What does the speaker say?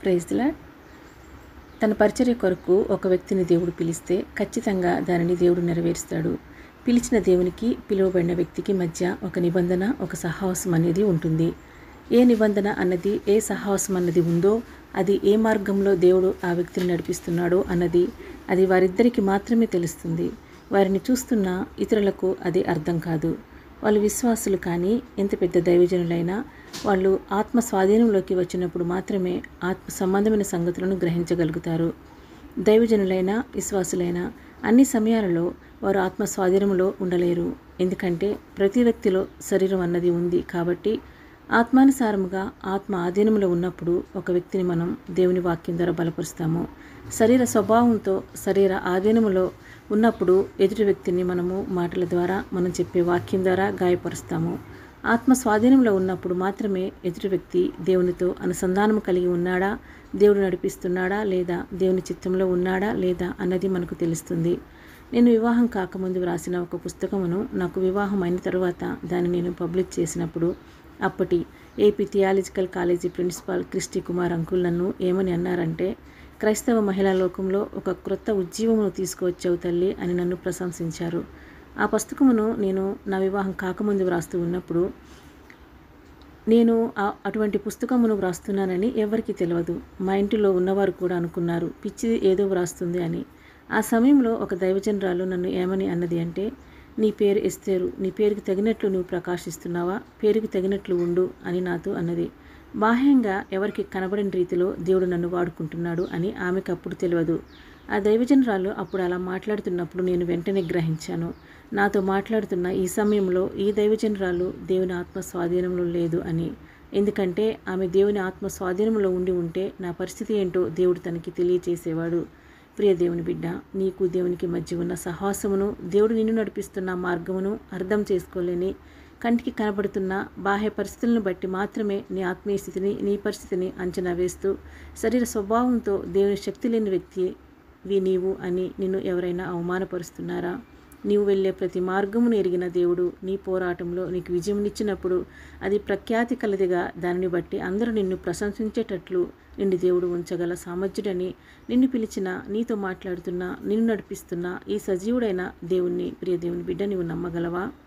Praise the lord. తన పరిచర్య కొరకు ఒక వ్యక్తిని దేవుడు పిలిస్తే ఖచ్చితంగా దానిని దేవుడు నెరవేరుస్తాడు. పిలిచిన దేవునికి పిలువబడిన వ్యక్తికి మధ్య ఒక నిబంధన, ఒక సహవాసం అనేది ఉంటుంది. ఏ నిబంధన అన్నది, ఏ సహవాసం అన్నది ఉందో, అది ఏ మార్గంలో దేవుడు ఆ వ్యక్తిని నడిపిస్తున్నాడో అన్నది అది వారిద్దరికి మాత్రమే తెలుస్తుంది. వారిని చూస్తున్న ఇతరులకు అది అర్థం కాదు. వాళ్ళు విశ్వాసులు కానీ, ఎంత పెద్ద దైవజనులైనా వాళ్ళు ఆత్మ స్వాధీనంలోకి వచ్చినప్పుడు మాత్రమే ఆత్మ సంబంధమైన సంగతులను గ్రహించగలుగుతారు. దైవజనులైనా, విశ్వాసులైనా అన్ని సమయాలలో వారు ఆత్మ స్వాధీనంలో ఉండలేరు. ఎందుకంటే ప్రతి వ్యక్తిలో శరీరం అన్నది ఉంది కాబట్టి ఆత్మానుసారముగా ఆత్మ ఆధీనంలో ఉన్నప్పుడు ఒక వ్యక్తిని మనం దేవుని వాక్యం ద్వారా బలపరుస్తాము. శరీర స్వభావంతో శరీర ఆధీనములో ఉన్నప్పుడు ఎదుటి వ్యక్తిని మనము మాటల ద్వారా, మనం చెప్పే వాక్యం ద్వారా గాయపరుస్తాము. ఆత్మ స్వాధీనంలో ఉన్నప్పుడు మాత్రమే ఎదుటి వ్యక్తి దేవునితో అనుసంధానం కలిగి ఉన్నాడా, దేవుడు నడిపిస్తున్నాడా లేదా, దేవుని చిత్తంలో ఉన్నాడా లేదా అన్నది మనకు తెలుస్తుంది. నేను వివాహం కాకముందు వ్రాసిన ఒక పుస్తకమును నాకు వివాహం అయిన తర్వాత దాన్ని నేను పబ్లిష్ చేసినప్పుడు అప్పటి AP theological college principal Christy Kumar uncle నన్ను ఏమని అన్నారంటే, క్రైస్తవ మహిళా లోకంలో ఒక క్రొత్త ఉజ్జీవమును తీసుకువచ్చావు తల్లి అని నన్ను ప్రశంసించారు. ఆ పుస్తకమును నేను నా వివాహం కాకముందు వ్రాస్తూ ఉన్నప్పుడు నేను అటువంటి పుస్తకమును వ్రాస్తున్నానని ఎవరికీ తెలియదు. మా ఇంటిలో ఉన్నవారు కూడా అనుకున్నారు పిచ్చి ఏదో వ్రాస్తుంది అని. ఆ సమయంలో ఒక దైవజనరాలు నన్ను ఏమని అన్నది అంటే, నీ పేరు ఎస్తేరు, నీ పేరుకి తగినట్లు నువ్వు ప్రకాశిస్తున్నావా, పేరుకి తగినట్లు ఉండు అని నాతో అన్నది. బాహ్యంగా ఎవరికి కనబడిన రీతిలో దేవుడు నన్ను వాడుకుంటున్నాడు అని ఆమెకు అప్పుడు తెలియదు. ఆ దైవజనరాలు అప్పుడు అలా మాట్లాడుతున్నప్పుడు నేను వెంటనే గ్రహించాను, నాతో మాట్లాడుతున్న ఈ సమయంలో ఈ దైవజనరాలు దేవుని ఆత్మ స్వాధీనంలో లేదు అని. ఎందుకంటే ఆమె దేవుని ఆత్మ స్వాధీనంలో ఉండి ఉంటే నా పరిస్థితి ఏంటో దేవుడు తనకి తెలియచేసేవాడు. ప్రియ దేవుని బిడ్డ, నీకు దేవునికి మధ్య ఉన్న సహవాసమును, దేవుడు నిన్ను నడిపిస్తున్న మార్గమును అర్థం చేసుకోలేని, కంటికి కనబడుతున్న బాహ్య పరిస్థితులను బట్టి మాత్రమే నీ ఆత్మీయ స్థితిని, నీ పరిస్థితిని అంచనా వేస్తూ శరీర స్వభావంతో దేవుని శక్తి లేని వ్యక్తివి నీవు అని నిన్ను ఎవరైనా అవమానపరుస్తున్నారా? నీవు వెళ్ళే ప్రతి మార్గమును ఎరిగిన దేవుడు నీ పోరాటంలో నీకు విజయమునిచ్చినప్పుడు అది ప్రఖ్యాతి కలదిగా, దానిని బట్టి అందరూ నిన్ను ప్రశంసించేటట్లు నిన్ను దేవుడు ఉంచగల సామర్థ్యుడని, నిన్ను పిలిచిన, నీతో మాట్లాడుతున్న, నిన్ను నడిపిస్తున్న ఈ సజీవుడైన దేవుణ్ణి, ప్రియ దేవుని బిడ్డ, నీవు నమ్మగలవా?